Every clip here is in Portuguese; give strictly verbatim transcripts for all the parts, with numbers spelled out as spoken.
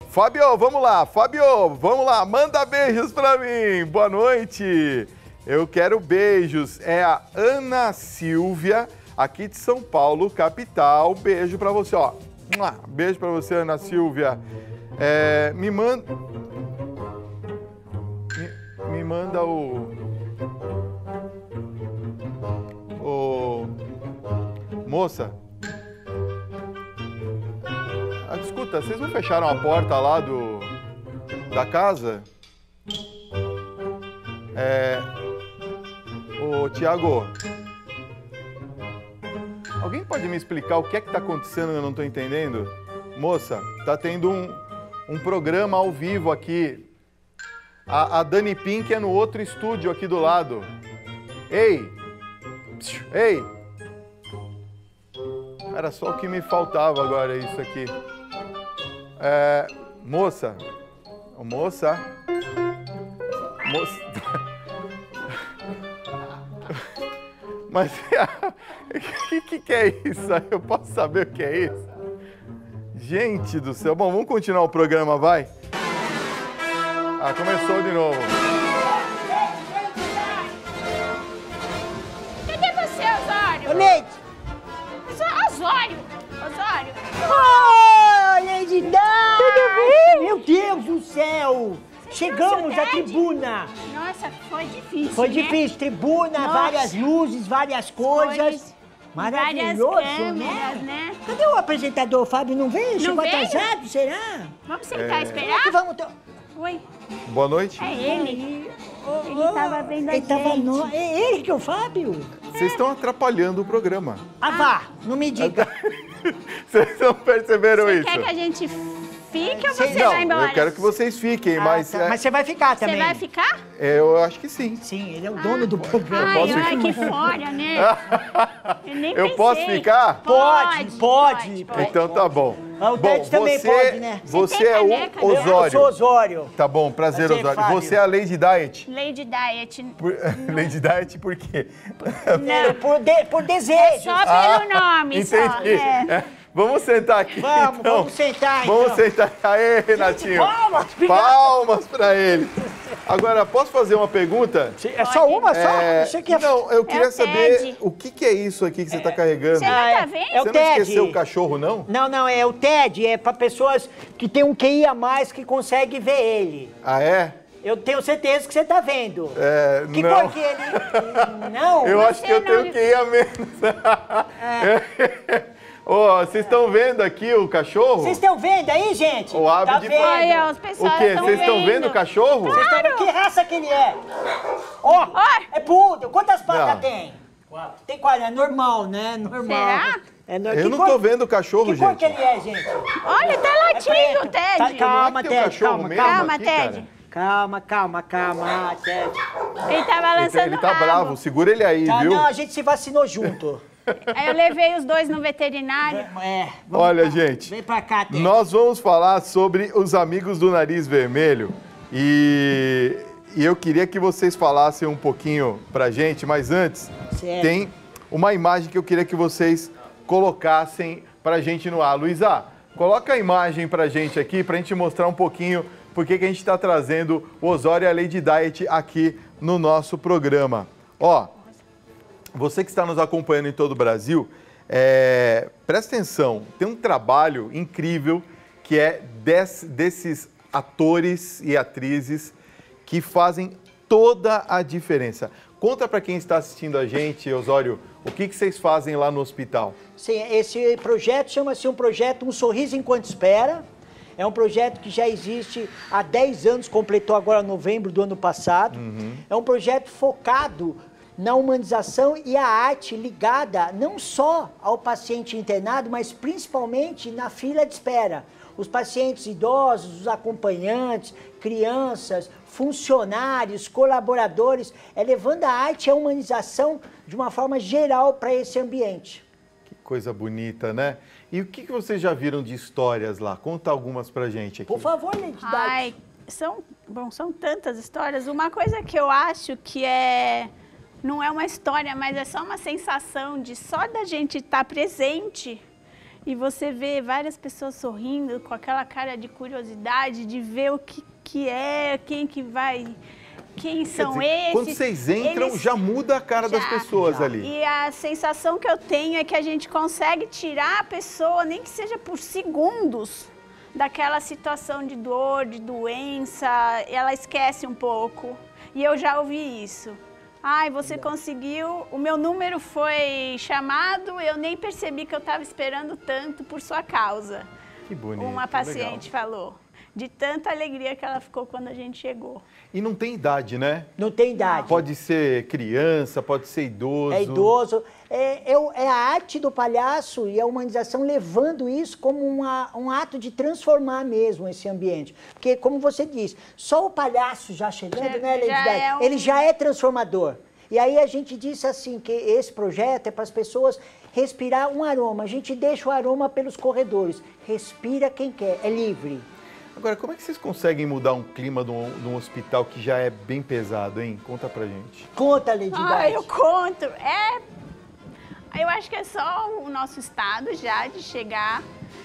Fábio, vamos lá. Fábio, vamos lá. Manda beijos pra mim. Boa noite. Eu quero beijos. É a Ana Silvia, aqui de São Paulo, capital. Beijo pra você, ó. Beijo pra você, Ana Silvia. É, me manda... Me, me manda o... O... Moça... Ah, escuta, vocês não fecharam a porta lá do... da casa? É... Ô, Tiago... Alguém pode me explicar o que é que tá acontecendo? Eu não tô entendendo. Moça, tá tendo um, um programa ao vivo aqui. A, a Dani Pink é no outro estúdio aqui do lado. Ei! Ei! Era só o que me faltava agora, isso aqui. É, moça. Moça. Moça. Mas o que, que é isso? Eu posso saber o que é isso? Gente do céu. Bom, vamos continuar o programa, vai? Ah, começou de novo. Cadê você, Osório? Ô, Leite! Osório! Osório! Oh, Lady Di! Tudo bem? Meu Deus do céu! Chegamos à tribuna! Nossa, foi difícil, Foi né? difícil, tribuna, Nossa. várias luzes, várias coisas. Cores, Maravilhoso, várias câmeras, né? né? Cadê o apresentador? O Fábio não veio? Não Chegou veio? atrasado, será? Vamos sentar e Será que esperar? vamos... to- Oi, Boa noite. é ele. Oh, Ele tava vendo a ele tava gente. no... É ele que é o Fábio? Vocês estão atrapalhando o programa. Ah, vá, não me diga. Vocês não perceberam Você isso? quer que a gente fique ou Sei você não, vai embora? Eu quero que vocês fiquem, Ah, mas... tá. é, Mas você vai ficar Você também. vai ficar? é, eu acho que sim. Sim, ele é o dono do programa. Ai, posso olha ficar? que fora, né? Eu nem Eu pensei. posso ficar? Pode, pode. Então tá bom. Ah, o Bom, Ted também você, pode, né? Você Você tem é caneca, o né? Eu sou Osório. Osório. Tá bom, prazer, Prazer, Osório. Fábio. Você é a Lady Diet. Lady Diet. Por... Lady Diet por quê? É, por, de, por desejo. Só pelo nome, só. Entendi. É. É, vamos sentar aqui, Vamos, então. vamos sentar, Vamos então. sentar. Aê, Renatinho. palmas, obrigado. Palmas pra ele. Agora, posso fazer uma pergunta? É só uma só? É, Você quer... Não, eu queria o saber Ted. o que, que é isso aqui que você tá carregando. Você não Ah, tá é- vendo? é o Você não Ted. esqueceu o cachorro, não? Não, não, é o Ted, é pra pessoas que tem um Q I a mais que consegue ver ele. Ah, é? Eu tenho certeza que você tá vendo. É, Que não. cor que ele... Não? Eu acho que eu não tenho lhe- que ir a menos. Ó, vocês estão vendo aqui o cachorro? Vocês estão vendo aí, gente? O hábito tá de- vendo? Olha, os O pessoal quê? estão Vocês estão vendo o cachorro? Vocês estão vendo que raça que ele é? Ó, Olha. é poodle. Quantas patas Não. tem? Quatro. Tem quatro, é normal, né? Normal. Será? É no... Eu que não cor- tô vendo o cachorro, Que cor gente. que ele é, gente? Olha, tá É latindo, preto. Ted. Tá, calma, Não é que tem um Ted, cachorro calma, mesmo calma. Calma, aqui, Ted. cara? Calma, calma, calma, ah, Ted. Ele tava Ele, lançando ele tá rabo. bravo, segura ele aí, Tá, viu? não, a gente se vacinou junto. Aí eu levei os dois no veterinário. É, vamos Olha, cá. gente, Vem pra cá, Ted. nós vamos falar sobre os amigos do nariz vermelho e, e eu queria que vocês falassem um pouquinho pra gente, mas antes Certo. tem uma imagem que eu queria que vocês colocassem pra gente no ar. Luísa, coloca a imagem pra gente aqui, pra gente mostrar um pouquinho por que que a gente tá trazendo o Osório e a Lady Diet aqui no nosso programa. Ó, você que está nos acompanhando em todo o Brasil, é, presta atenção, tem um trabalho incrível que é des, desses atores e atrizes que fazem toda a diferença. Conta para quem está assistindo a gente, Osório, o que, que vocês fazem lá no hospital? Sim, esse projeto chama-se um projeto Um Sorriso Enquanto Espera. É um projeto que já existe há dez anos, completou agora em novembro do ano passado. Uhum. É um projeto focado na humanização e a arte ligada não só ao paciente internado, mas principalmente na fila de espera. Os pacientes idosos, os acompanhantes, crianças, funcionários, colaboradores, é levando a arte e a humanização de uma forma geral para esse ambiente. Que coisa bonita, né? E o que, que vocês já viram de histórias lá? Conta algumas pra gente aqui. Por favor, Lady Di. Ai, são, bom, são tantas histórias. Uma coisa que eu acho que é... Não é uma história, mas é só uma sensação de só da gente estar presente e você vê várias pessoas sorrindo com aquela cara de curiosidade, de ver o que, que é, quem que vai, quem são dizer, esses. Quando vocês entram, eles, já muda a cara já, das pessoas já. ali. E a sensação que eu tenho é que a gente consegue tirar a pessoa, nem que seja por segundos, daquela situação de dor, de doença, ela esquece um pouco. E eu já ouvi isso. Ai, você conseguiu, o meu número foi chamado, eu nem percebi que eu estava esperando tanto por sua causa. Que bonito. Uma paciente legal. falou. De tanta alegria que ela ficou quando a gente chegou. E não tem idade, né? Não tem idade. Pode ser criança, pode ser idoso. É idoso. É, é, o- é a arte do palhaço e a humanização levando isso como uma- um ato de transformar mesmo esse ambiente. Porque, como você disse, só o palhaço já chegando, Já- né, Lady já Di? é um- Ele já é transformador. E aí a gente disse assim, que esse projeto é para as pessoas respirar um aroma. A gente deixa o aroma pelos corredores. Respira quem quer, é livre. Agora, como é que vocês conseguem mudar um clima de um, de um hospital que já é bem pesado, hein? Conta pra gente. Conta, Lady Ah, Di. eu conto. É, eu acho que é só o nosso estado já de chegar.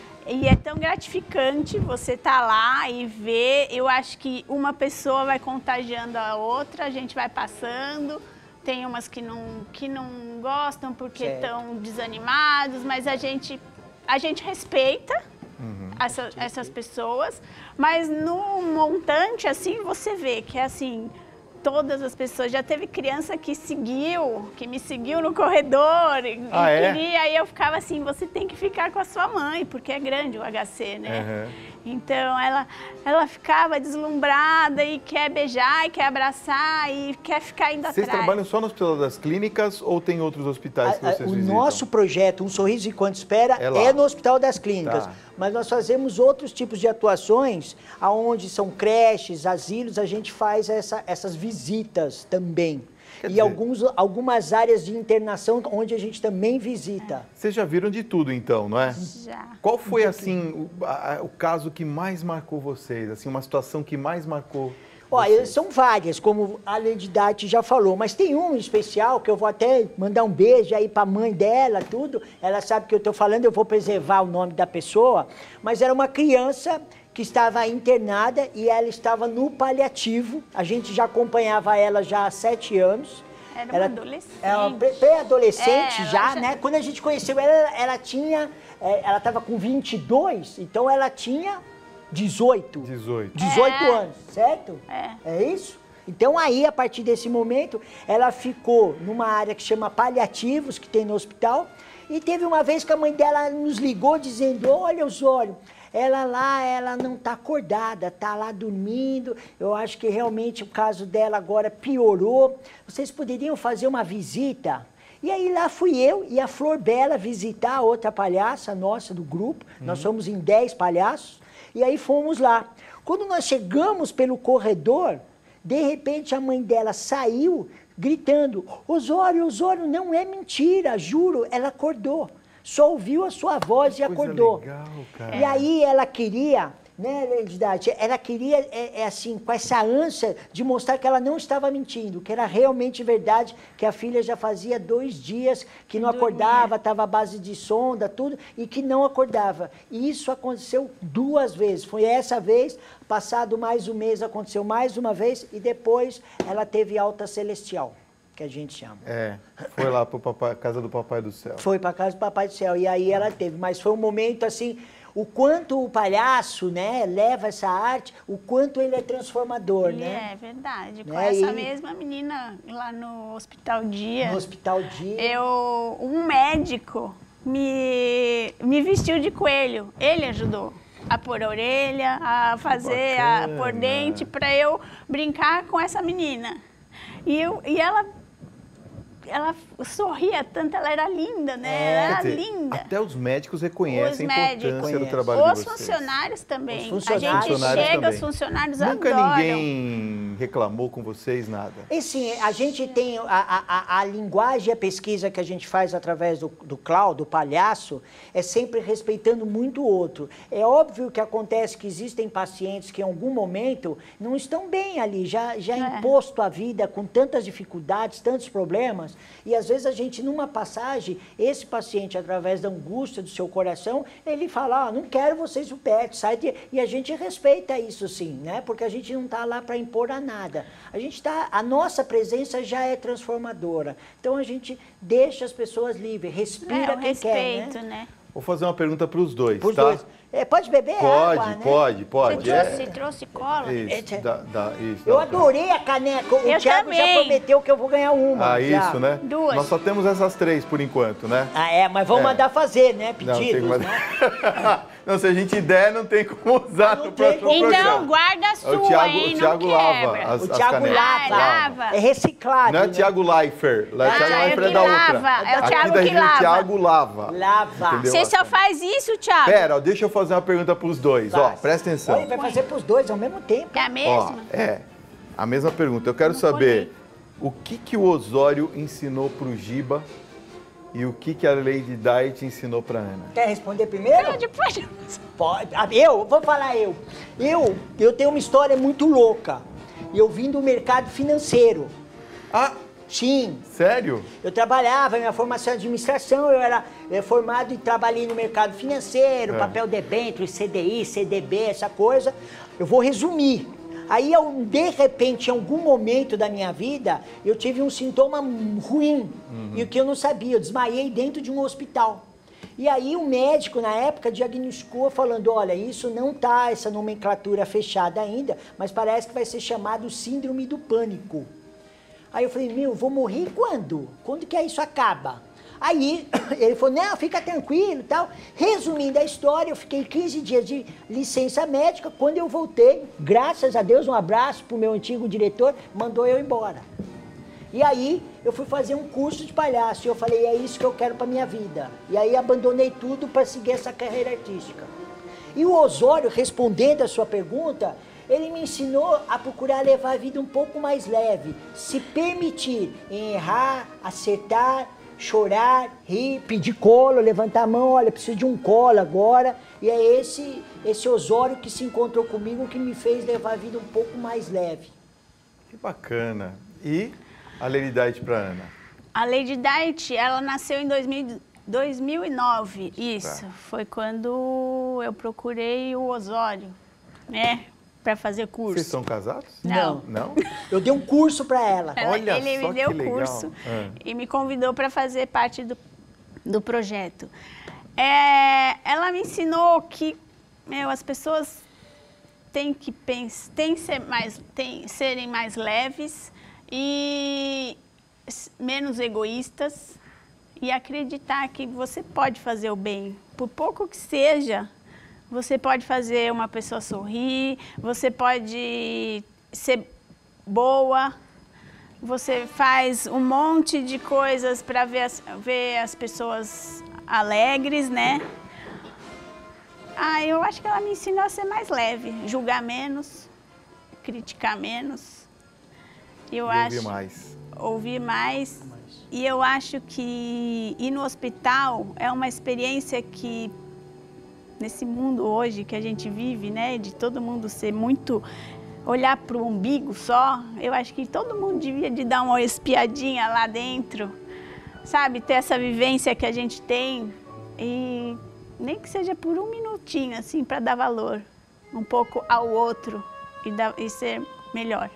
E é tão gratificante você estar lá e ver. Eu acho que uma pessoa vai contagiando a outra, a gente vai passando. Tem umas que não, que não gostam porque Certo. estão desanimados, mas a gente, a gente respeita essa- essas pessoas. Mas no montante, assim, você vê que é assim, todas as pessoas. Já teve criança que seguiu, que me seguiu no corredor e, Ah, e é? queria, aí eu ficava assim, você tem que ficar com a sua mãe, porque é grande o H C, né? Uhum. Então ela, ela ficava deslumbrada e quer beijar, e quer abraçar e quer ficar indo Vocês atrás. trabalham só no Hospital das Clínicas ou tem outros hospitais que A- a- vocês o visitam? nosso projeto, Um Sorriso Enquanto Espera, É lá. é, no Hospital das Clínicas. Tá. Mas nós fazemos outros tipos de atuações, onde são creches, asilos, a gente faz essa- essas visitas também. Quer e dizer- alguns, algumas áreas de internação onde a gente também visita. Vocês já viram de tudo, então, não é? Já. Qual foi, assim, o, a- o caso que mais marcou vocês? Assim, uma situação que mais marcou Olha, vocês? são várias, como a Lady Dati já falou, mas tem um em especial que eu vou até mandar um beijo aí para a mãe dela, tudo. Ela sabe que eu estou falando, eu vou preservar o nome da pessoa, mas era uma criança que estava internada e ela estava no paliativo. A gente já acompanhava ela já há sete anos. Era uma adolescente. É uma pré- pré-adolescente É, ela já, já- né? Quando a gente conheceu ela, ela tinha, é, ela estava com vinte e dois, então ela tinha dezoito. dezoito. dezoito É. anos, certo? É. É isso? Então aí, a partir desse momento, ela ficou numa área que chama paliativos, que tem no hospital, e teve uma vez que a mãe dela nos ligou dizendo, olha, Osório, ela lá, ela não está acordada, está lá dormindo, eu acho que realmente o caso dela agora piorou, vocês poderiam fazer uma visita? E aí lá fui eu e a Flor Bela visitar a outra palhaça nossa do grupo, nós somos em dez palhaços, e aí fomos lá. Quando nós chegamos pelo corredor, de repente a mãe dela saiu gritando, Osório, Osório, não é mentira, juro, ela acordou. Só ouviu a sua voz e Coisa acordou. legal, cara. E aí ela queria, né, Lady Dati, ela queria, é, é assim, com essa ânsia de mostrar que ela não estava mentindo, que era realmente verdade, que a filha já fazia dois dias que não Dormia. acordava, estava à base de sonda, tudo, e que não acordava. E isso aconteceu duas vezes. Foi essa vez, passado mais um mês, aconteceu mais uma vez, e depois ela teve alta celestial, que a gente chama. É, foi lá para casa do Papai do Céu. Foi para casa do Papai do Céu, e aí ela teve. Mas foi um momento assim, o quanto o palhaço, né, leva essa arte, o quanto ele é transformador, E né? é verdade. Com Né, essa e- mesma menina lá no Hospital Dia, No Hospital Dia. eu, um médico me, me vestiu de coelho. Ele ajudou a pôr a orelha, a fazer, a bacana. pôr dente, para eu brincar com essa menina. E, eu, e ela, ela sorria tanto, ela era linda, né? É, Ela era Quer dizer, linda. até os médicos reconhecem Os a médicos. importância do Conhecem. trabalho Os de vocês. funcionários também. Os funcionários. A gente Funcionários chega, também. os funcionários Nunca adoram. ninguém reclamou com vocês, nada. E sim, a gente tem a, a, a, a linguagem e a pesquisa que a gente faz através do, do clown, do palhaço, é sempre respeitando muito o outro. É óbvio que acontece que existem pacientes que em algum momento não estão bem ali, já, já É. imposto a vida com tantas dificuldades, tantos problemas, problemas. E às vezes a gente, numa passagem, esse paciente, através da angústia do seu coração, ele fala, ah, não quero vocês o perto, sai de... E a gente respeita isso sim, né? Porque a gente não está lá para impor a nada. A gente tá, a nossa presença já é transformadora. Então a gente deixa as pessoas livres, respira É, o quem respeito, quer, né? né? Vou fazer uma pergunta para os dois, Pros tá? dois. É, pode beber Pode, água, né? pode, Você pode. trouxe, É- trouxe cola? Isso, dá, dá, isso, Eu dá- adorei a caneca. O Eu Thiago já também. prometeu que eu vou ganhar uma. Ah, já. isso, né? Duas. Nós só temos essas três por enquanto, né? Ah, é, mas vamos É. mandar fazer, né? Não, tem Pedidos, mais- né? Não, se a gente der, não tem como usar Não no tem próximo como. Então, programa. guarda a É sua, o Thiago, hein? o Thiago não lava quebra. as, O as Thiago canecas. lava. Ah, lava. É reciclado. Não é né? Thiago Leifert. O Ah, Thiago é Leifert é que da outra. lava, é o Aqui Thiago da que gente, lava. o Thiago lava. Lava. Entendeu? Você só faz isso, Thiago? Pera, ó, deixa eu fazer uma pergunta para os dois. Ó, Faz. presta atenção. Olha, vai fazer pros dois ao mesmo tempo. É a Ó, mesma? é, a mesma pergunta. Eu quero Não saber o que, que o Osório ensinou pro Giba e o que, que a Lady Di ensinou pra Ana. Quer responder primeiro? Ah, depois... Pode. Ah, Eu? Vou falar eu. Eu, eu tenho uma história muito louca. Eu vim do mercado financeiro. Ah, Sim. sério? Eu trabalhava, minha formação em administração, eu era eh, formado e trabalhei no mercado financeiro, É. papel debênture, C D I, C D B, essa coisa. Eu vou resumir. Aí, eu, de repente, em algum momento da minha vida, eu tive um sintoma ruim, e o que eu não sabia, eu desmaiei dentro de um hospital. E aí o médico, na época, diagnosticou falando, olha, isso não tá, essa nomenclatura fechada ainda, mas parece que vai ser chamado síndrome do pânico. Aí eu falei, meu, vou morrer quando? Quando que isso acaba? Aí ele falou, não, fica tranquilo e tal. Resumindo a história, eu fiquei quinze dias de licença médica. Quando eu voltei, graças a Deus, um abraço pro meu antigo diretor, mandou eu embora. E aí eu fui fazer um curso de palhaço e eu falei, é isso que eu quero pra minha vida. E aí abandonei tudo para seguir essa carreira artística. E o Osório, respondendo a sua pergunta, ele me ensinou a procurar levar a vida um pouco mais leve, se permitir em errar, acertar, chorar, rir, pedir colo, levantar a mão, olha, preciso de um colo agora. E é esse, esse Osório que se encontrou comigo que me fez levar a vida um pouco mais leve. Que bacana. E a Lady Di pra Ana? A Lady Di, ela nasceu em dois mil, dois mil e nove, isso. Tá. Foi quando eu procurei o Osório, né, para fazer curso. Vocês são casados? Não. Não? Eu dei um curso para ela. Ela- Olha ele só me deu que legal. curso Ah. e me convidou para fazer parte do, do projeto. É, ela me ensinou que, meu, as pessoas têm que pensar, têm que ser mais, têm, serem mais leves e s- menos egoístas e acreditar que você pode fazer o bem, por pouco que seja. Você pode fazer uma pessoa sorrir, você pode ser boa, você faz um monte de coisas para ver as, ver as pessoas alegres, né? Ah, eu acho que ela me ensinou a ser mais leve, julgar menos, criticar menos. Eu E acho, ouvir mais. ouvir mais. E eu acho que ir no hospital é uma experiência que, nesse mundo hoje que a gente vive, né, de todo mundo ser muito, olhar para o umbigo só, eu acho que todo mundo devia de dar uma espiadinha lá dentro, sabe, ter essa vivência que a gente tem e nem que seja por um minutinho, assim, para dar valor um pouco ao outro e, dar, e ser melhor.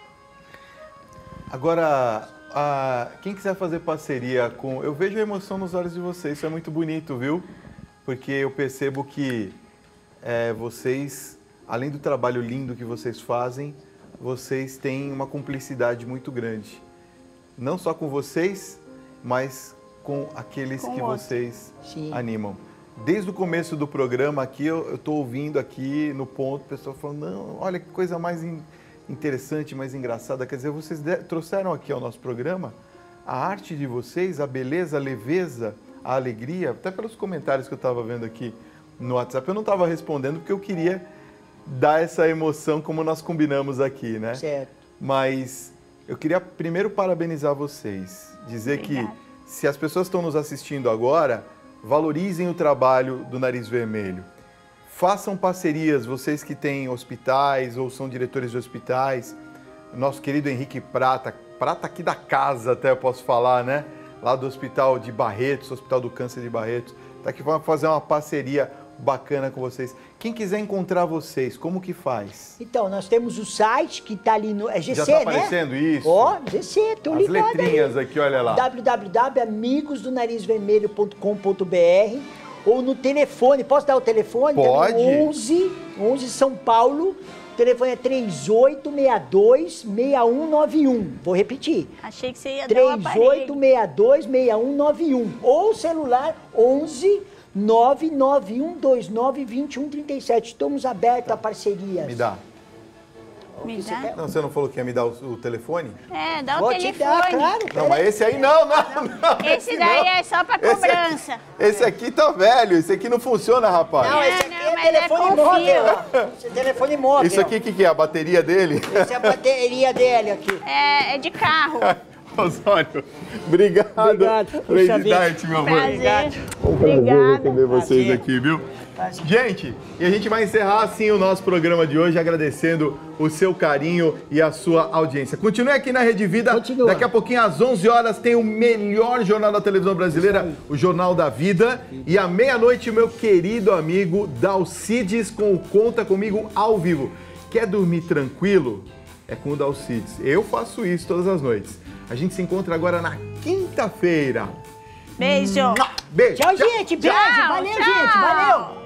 Agora, a- quem quiser fazer parceria com... Eu vejo a emoção nos olhos de vocês, isso é muito bonito, viu? Porque eu percebo que é, vocês, além do trabalho lindo que vocês fazem, vocês têm uma cumplicidade muito grande. Não só com vocês, mas com aqueles Com que outro. vocês Sim. animam. Desde o começo do programa aqui, eu estou ouvindo aqui no ponto, o pessoal falando, não, olha que coisa mais in- interessante, mais engraçada. Quer dizer, vocês de- trouxeram aqui ao nosso programa a arte de vocês, a beleza, a leveza, a alegria, até pelos comentários que eu estava vendo aqui no WhatsApp. Eu não estava respondendo porque eu queria dar essa emoção como nós combinamos aqui, né? Certo. Mas eu queria primeiro parabenizar vocês, dizer Obrigada. que se as pessoas estão nos assistindo agora, valorizem o trabalho do Nariz Vermelho. Façam parcerias, vocês que têm hospitais ou são diretores de hospitais. Nosso querido Henrique Prata, prata aqui da casa, até eu posso falar, né? Lá do Hospital de Barretos, Hospital do Câncer de Barretos. Tá aqui para fazer uma parceria bacana com vocês. Quem quiser encontrar vocês, como que faz? Então, nós temos o site que tá ali no... É G C, Já tá aparecendo né? isso? Ó, G C, tô As ligado letrinhas ali. aqui, olha lá. w w w ponto amigos do nariz vermelho ponto com ponto b r ou no telefone. Posso dar o telefone? Pode. onze, onze São Paulo. O telefone é três oito seis dois, seis um nove um. Vou repetir. Achei que você ia dar um três aparelho. oito seis dois, seis um nove um. Ou celular onze, nove nove um dois nove, dois um três sete. Estamos abertos a parcerias. Me dá. Me Você dá? quer? Não, você não falou que ia me dar o, o telefone? É, dá o Vou telefone. te dar, claro. Não, mas esse aí não, não, não. Esse daí não. é só pra Esse cobrança. aqui, esse aqui tá velho, esse aqui não funciona, rapaz. Não, É, esse aqui não, é mas é telefone com móvel. ó. Esse é telefone móvel. Isso aqui, o que, que é? A bateria dele? Essa é a bateria dele aqui. É, é de carro. Osório, obrigado. Obrigado. Lady Puxa vida. Diet, meu amor. Prazer. Um prazer Obrigada. receber vocês Prazer. aqui, viu? Prazer. Gente, e a gente vai encerrar assim o nosso programa de hoje, agradecendo o seu carinho e a sua audiência. Continue aqui na Rede Vida. Continua. Daqui a pouquinho, às onze horas, tem o melhor jornal da televisão brasileira, o Jornal da Vida. E à meia-noite, o meu querido amigo Dalcides com o Conta Comigo ao vivo. Quer dormir tranquilo? É com o Dalcides. Eu faço isso todas as noites. A gente se encontra agora na quinta-feira. Beijo. Beijo. Tchau, gente. Beijo. Tchau, Valeu, tchau. gente. Valeu.